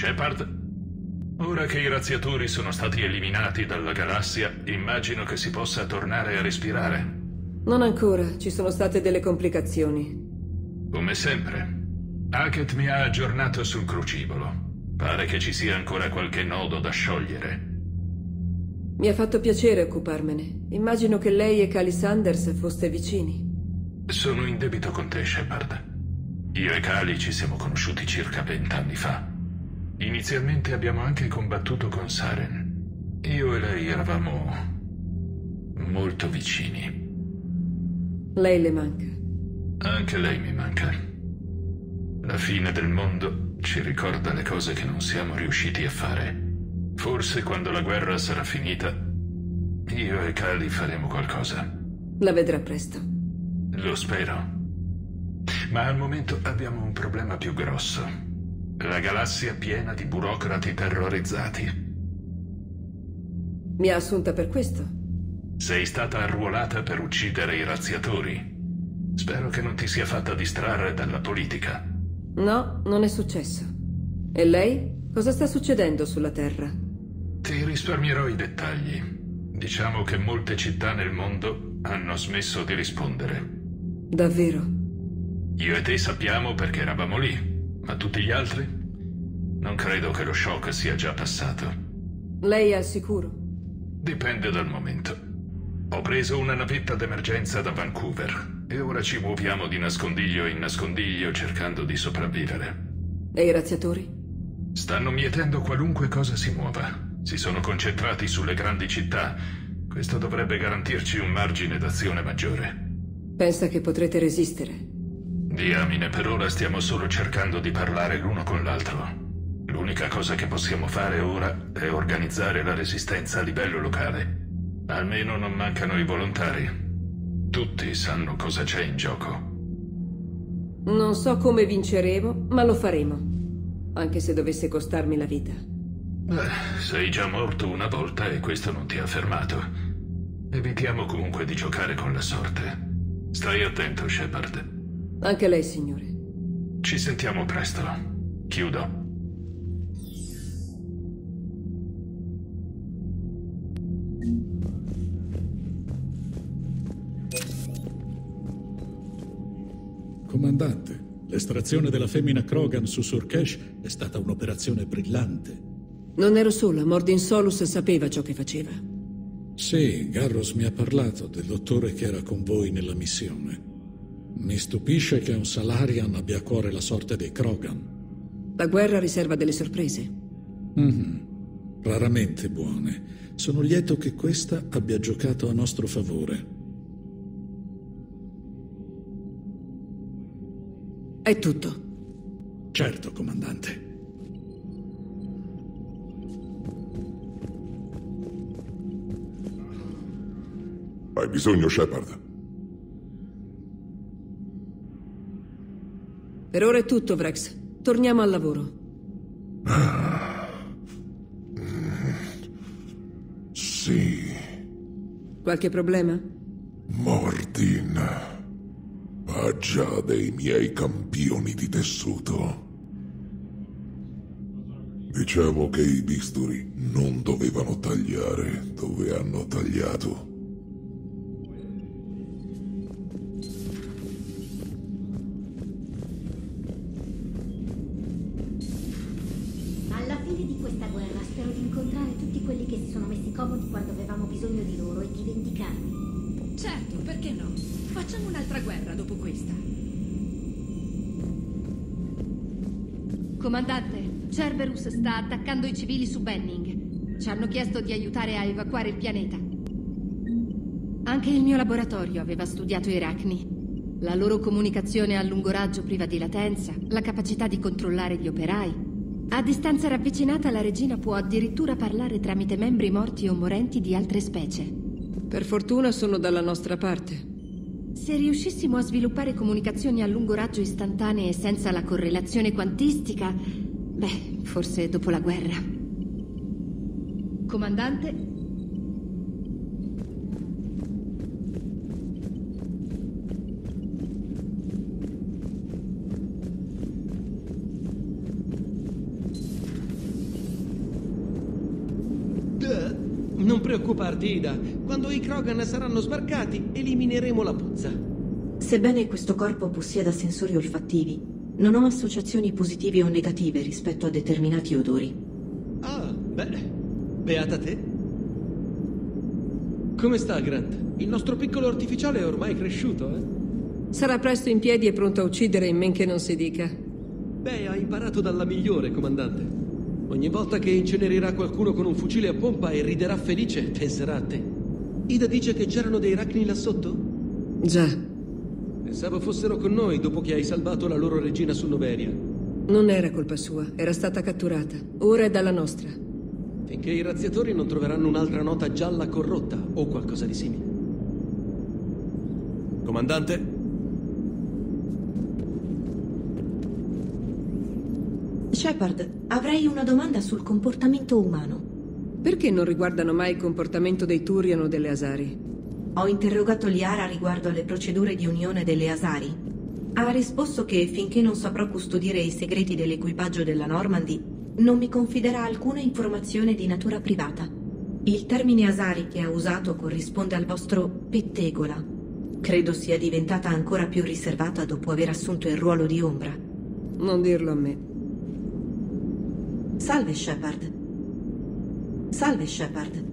Shepard, ora che i razziatori sono stati eliminati dalla galassia, immagino che si possa tornare a respirare. Non ancora, ci sono state delle complicazioni. Come sempre. Hackett mi ha aggiornato sul crucibolo. Pare che ci sia ancora qualche nodo da sciogliere. Mi ha fatto piacere occuparmene. Immagino che lei e Cali Sanders foste vicini. Sono in debito con te, Shepard. Io e Cali ci siamo conosciuti circa 20 anni fa. Inizialmente abbiamo anche combattuto con Saren. Io e lei eravamo molto vicini. Lei le manca. Anche lei mi manca. La fine del mondo ci ricorda le cose che non siamo riusciti a fare. Forse quando la guerra sarà finita, io e Cali faremo qualcosa. La vedrà presto. Lo spero. Ma al momento abbiamo un problema più grosso. La galassia piena di burocrati terrorizzati. Mi ha assunta per questo? Sei stata arruolata per uccidere i razziatori. Spero che non ti sia fatta distrarre dalla politica. No, non è successo. E lei? Cosa sta succedendo sulla Terra? Ti risparmierò i dettagli. Diciamo che molte città nel mondo hanno smesso di rispondere. Davvero? Io e te sappiamo perché eravamo lì, ma tutti gli altri? Non credo che lo shock sia già passato. Lei è al sicuro? Dipende dal momento. Ho preso una navetta d'emergenza da Vancouver e ora ci muoviamo di nascondiglio in nascondiglio cercando di sopravvivere. E i razziatori? Stanno mietendo qualunque cosa si muova. Si sono concentrati sulle grandi città. Questo dovrebbe garantirci un margine d'azione maggiore. Pensa che potrete resistere? Diamine, per ora stiamo solo cercando di parlare l'uno con l'altro. L'unica cosa che possiamo fare ora è organizzare la resistenza a livello locale. Almeno non mancano i volontari. Tutti sanno cosa c'è in gioco. Non so come vinceremo, ma lo faremo. Anche se dovesse costarmi la vita. Sei già morto una volta e questo non ti ha fermato. Evitiamo comunque di giocare con la sorte. Stai attento, Shepard. Anche lei, signore. Ci sentiamo presto. Chiudo. Comandante, l'estrazione della femmina Krogan su Surkesh è stata un'operazione brillante. Non ero sola, Mordin Solus sapeva ciò che faceva. Sì, Garros mi ha parlato del dottore che era con voi nella missione. Mi stupisce che un Salarian abbia a cuore la sorte dei Krogan. La guerra riserva delle sorprese. Raramente buone. Sono lieto che questa abbia giocato a nostro favore. È tutto. Certo, comandante. Hai bisogno, Shepard? Per ora è tutto, Vrex. Torniamo al lavoro. Sì. Qualche problema? Mordin ha già dei miei campioni di tessuto. Diciamo che i bisturi non dovevano tagliare dove hanno tagliato. Alla fine di questa guerra spero di incontrare tutti quelli che si sono messi comodi quando avevamo bisogno di loro e di vendicarmi. Certo, perché no? Facciamo un'altra guerra dopo questa. Comandante, Cerberus sta attaccando i civili su Benning. Ci hanno chiesto di aiutare a evacuare il pianeta. Anche il mio laboratorio aveva studiato i Rachni. La loro comunicazione a lungo raggio priva di latenza, la capacità di controllare gli operai. A distanza ravvicinata la regina può addirittura parlare tramite membri morti o morenti di altre specie. Per fortuna sono dalla nostra parte. Se riuscissimo a sviluppare comunicazioni a lungo raggio istantanee senza la correlazione quantistica, beh, forse dopo la guerra. Comandante? preoccuparti, Ida. Quando i Krogan saranno sbarcati, elimineremo la puzza. Sebbene questo corpo possieda sensori olfattivi, non ho associazioni positive o negative rispetto a determinati odori. Ah, beh, beata te. Come sta, Grant? Il nostro piccolo artificiale è ormai cresciuto, eh? Sarà presto in piedi e pronto a uccidere in men che non si dica. Beh, ha imparato dalla migliore, comandante. Ogni volta che incenerirà qualcuno con un fucile a pompa e riderà felice, penserà a te. Ida dice che c'erano dei Rachni là sotto? Già. Pensavo fossero con noi dopo che hai salvato la loro regina su Noveria. Non era colpa sua, era stata catturata. Ora è dalla nostra. Finché i razziatori non troveranno un'altra nota gialla corrotta o qualcosa di simile. Comandante? Shepard, avrei una domanda sul comportamento umano. Perché non riguardano mai il comportamento dei Turian o delle Asari? Ho interrogato Liara riguardo alle procedure di unione delle Asari. Ha risposto che finché non saprò custodire i segreti dell'equipaggio della Normandy, non mi confiderà alcuna informazione di natura privata. Il termine Asari che ha usato corrisponde al vostro pettegola. Credo sia diventata ancora più riservata dopo aver assunto il ruolo di ombra. Non dirlo a me. Salve, Shepard. Salve, Shepard.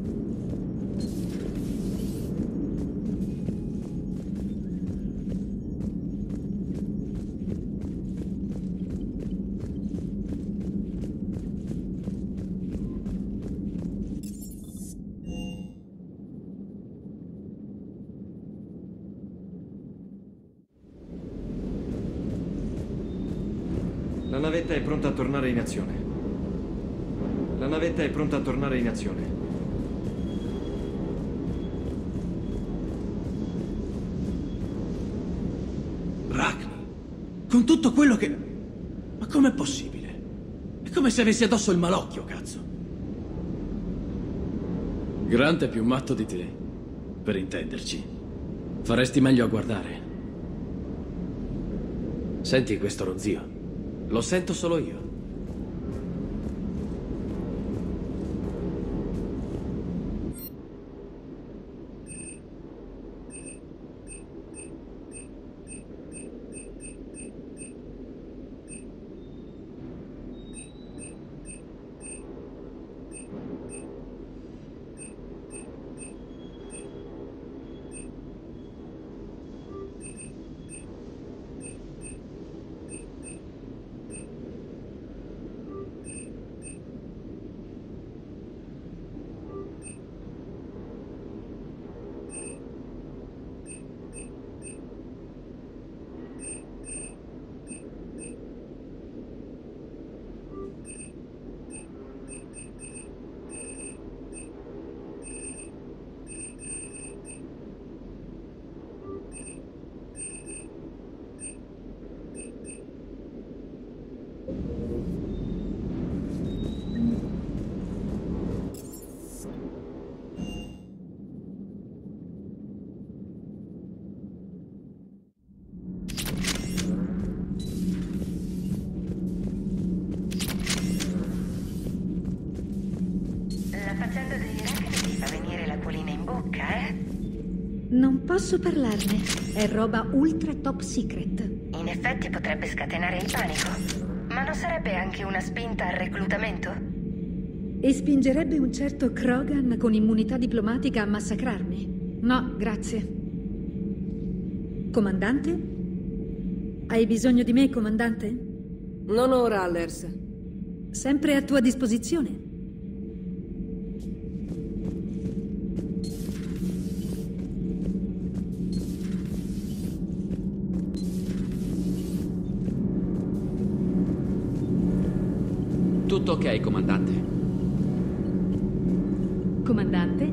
La navetta è pronta a tornare in azione. La navetta è pronta a tornare in azione. Rachni? Con tutto quello che... Ma com'è possibile? È come se avessi addosso il malocchio, cazzo. Grant è più matto di te, per intenderci. Faresti meglio a guardare. Senti questo ronzio? Lo sento solo io. Non posso parlarne. È roba ultra top secret. In effetti potrebbe scatenare il panico. Ma non sarebbe anche una spinta al reclutamento? E spingerebbe un certo Krogan con immunità diplomatica a massacrarmi? No, grazie. Comandante? Hai bisogno di me, comandante? Non ora, Allers. Sempre a tua disposizione. Tutto ok, comandante. Comandante?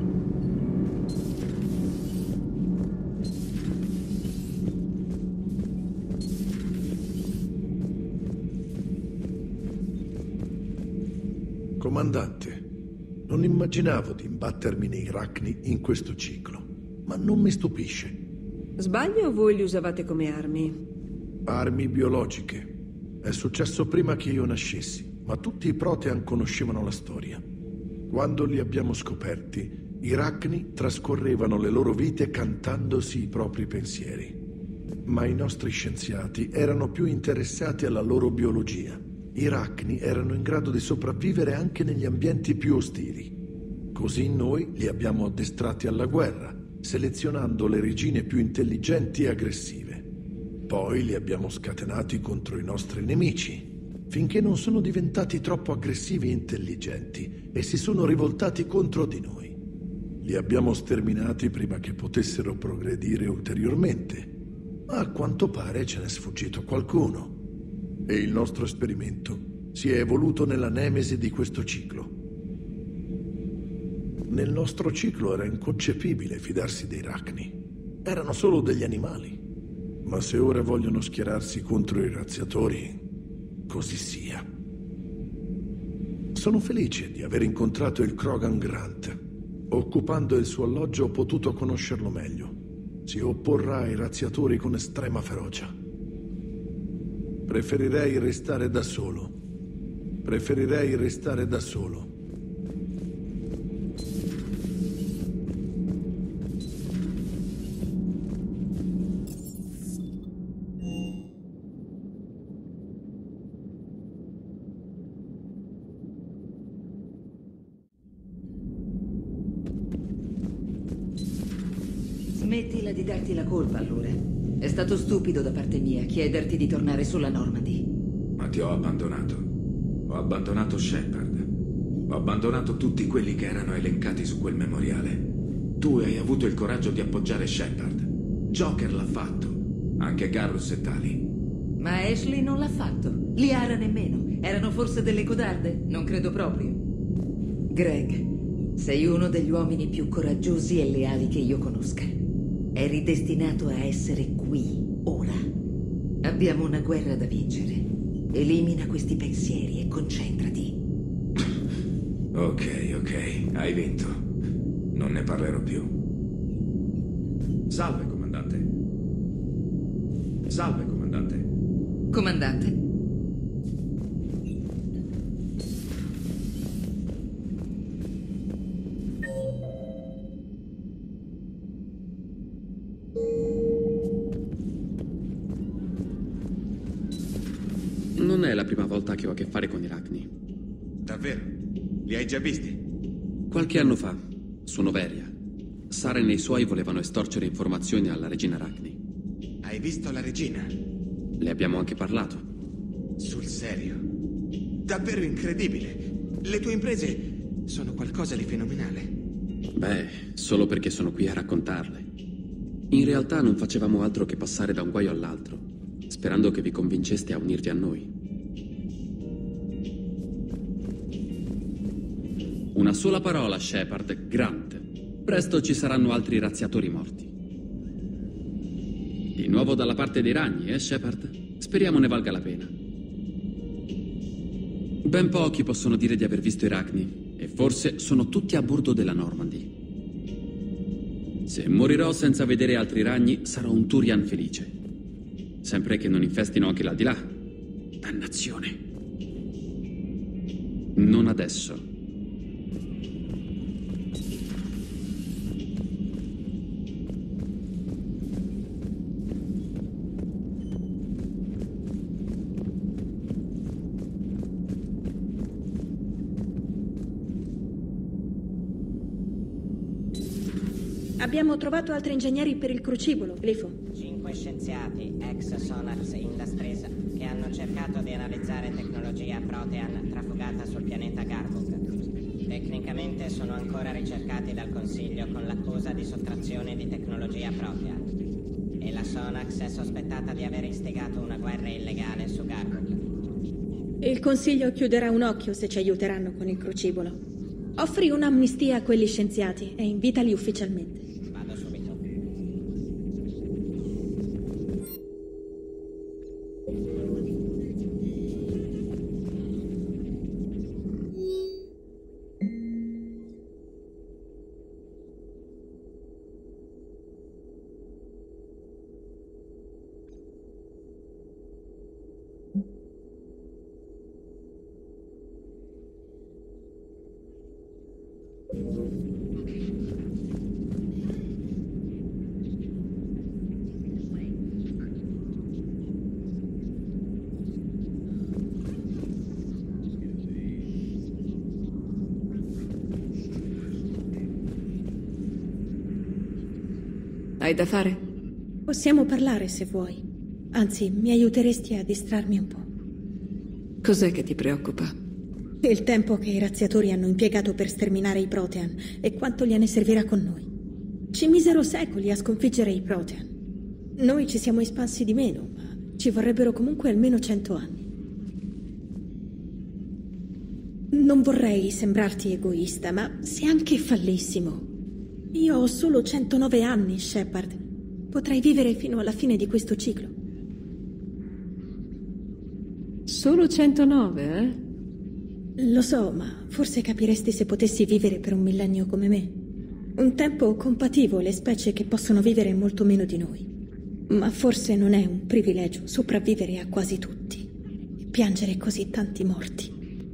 Comandante, non immaginavo di imbattermi nei Rachni in questo ciclo, ma non mi stupisce. Sbaglio o voi li usavate come armi? Armi biologiche. È successo prima che io nascessi, ma tutti i Protean conoscevano la storia. Quando li abbiamo scoperti, i Rachni trascorrevano le loro vite cantandosi i propri pensieri. Ma i nostri scienziati erano più interessati alla loro biologia. I Rachni erano in grado di sopravvivere anche negli ambienti più ostili. Così noi li abbiamo addestrati alla guerra, selezionando le regine più intelligenti e aggressive. Poi li abbiamo scatenati contro i nostri nemici, finché non sono diventati troppo aggressivi e intelligenti e si sono rivoltati contro di noi. Li abbiamo sterminati prima che potessero progredire ulteriormente, ma a quanto pare ce n'è sfuggito qualcuno. E il nostro esperimento si è evoluto nella nemesi di questo ciclo. Nel nostro ciclo era inconcepibile fidarsi dei Rachni. Erano solo degli animali. Ma se ora vogliono schierarsi contro i razziatori, così sia. Sono felice di aver incontrato il Krogan Grant. Occupando il suo alloggio ho potuto conoscerlo meglio. Si opporrà ai razziatori con estrema ferocia. Preferirei restare da solo. Preferirei restare da solo. Smettila di darti la colpa, allora. È stato stupido da parte mia chiederti di tornare sulla Normandy. Ma ti ho abbandonato. Ho abbandonato Shepard. Ho abbandonato tutti quelli che erano elencati su quel memoriale. Tu hai avuto il coraggio di appoggiare Shepard. Joker l'ha fatto. Anche Garrus e Tali. Ma Ashley non l'ha fatto. Liara nemmeno. Erano forse delle codarde? Non credo proprio. Greg, sei uno degli uomini più coraggiosi e leali che io conosca. Eri destinato a essere qui, ora. Abbiamo una guerra da vincere. Elimina questi pensieri e concentrati. Ok, hai vinto. Non ne parlerò più. Salve, comandante. Salve, comandante. Comandante? Non è la prima volta che ho a che fare con i Rachni. Davvero? Li hai già visti? Qualche anno fa, su Noveria, Saren e i suoi volevano estorcere informazioni alla regina Rachni. Hai visto la regina? Le abbiamo anche parlato. Sul serio? Davvero incredibile. Le tue imprese sono qualcosa di fenomenale. Beh, solo perché sono qui a raccontarle. In realtà non facevamo altro che passare da un guaio all'altro, sperando che vi convinceste a unirvi a noi. Una sola parola, Shepard, Grant. Presto ci saranno altri razziatori morti. Di nuovo dalla parte dei ragni, Shepard? Speriamo ne valga la pena. Ben pochi possono dire di aver visto i Rachni, e forse sono tutti a bordo della Normandy. Se morirò senza vedere altri ragni, sarò un Turian felice. Sempre che non infestino anche l'aldilà. Dannazione. Non adesso. Abbiamo trovato altri ingegneri per il crucibolo, Glifo. 5 scienziati, ex Sonax Industries, che hanno cercato di analizzare tecnologia Protean trafugata sul pianeta Garbug. Tecnicamente sono ancora ricercati dal Consiglio con l'accusa di sottrazione di tecnologia Protean. E la Sonax è sospettata di aver istigato una guerra illegale su Garbug. Il Consiglio chiuderà un occhio se ci aiuteranno con il crucibolo. Offri un'amnistia a quelli scienziati e invitali ufficialmente. Vado subito. Hai da fare? Possiamo parlare se vuoi. Anzi, mi aiuteresti a distrarmi un po'. Cos'è che ti preoccupa? Il tempo che i razziatori hanno impiegato per sterminare i Protean e quanto gliene servirà con noi. Ci misero secoli a sconfiggere i Protean. Noi ci siamo espansi di meno, ma ci vorrebbero comunque almeno 100 anni. Non vorrei sembrarti egoista, ma se anche fallissimo, io ho solo 109 anni, Shepard. Potrei vivere fino alla fine di questo ciclo. Solo 109, eh? Lo so, ma forse capiresti se potessi vivere per un millennio come me. Un tempo compativo le specie che possono vivere molto meno di noi. Ma forse non è un privilegio sopravvivere a quasi tutti e piangere così tanti morti.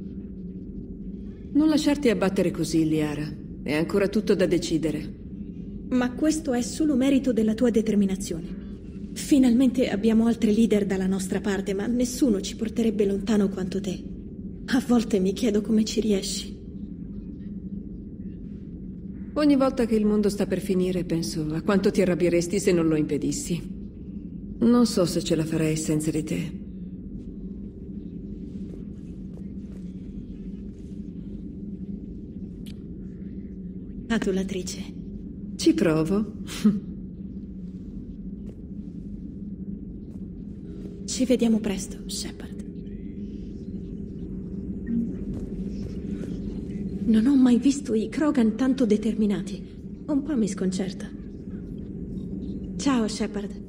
Non lasciarti abbattere così, Liara. È ancora tutto da decidere. Ma questo è solo merito della tua determinazione. Finalmente abbiamo altri leader dalla nostra parte, ma nessuno ci porterebbe lontano quanto te. A volte mi chiedo come ci riesci. Ogni volta che il mondo sta per finire, penso a quanto ti arrabbieresti se non lo impedissi. Non so se ce la farei senza di te. Adulatrice. Ci provo. Ci vediamo presto, Shepard. Non ho mai visto i Krogan tanto determinati. Un po' mi sconcerta. Ciao, Shepard.